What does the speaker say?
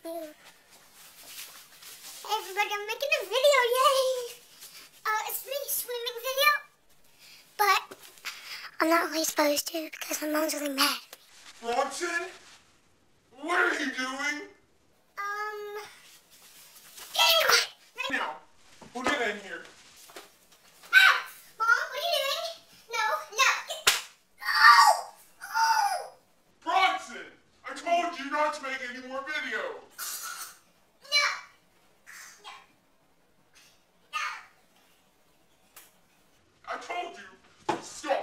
Hey everybody, I'm making a video, yay! It's me, swimming video. But I'm not really supposed to because my mom's really mad. Bronson? What are you doing? Now, who did in here? Ah! Mom, what are you doing? No, no. Oh! Oh! Bronson! I told you not to make any more videos. No! No! No! I told you, stop.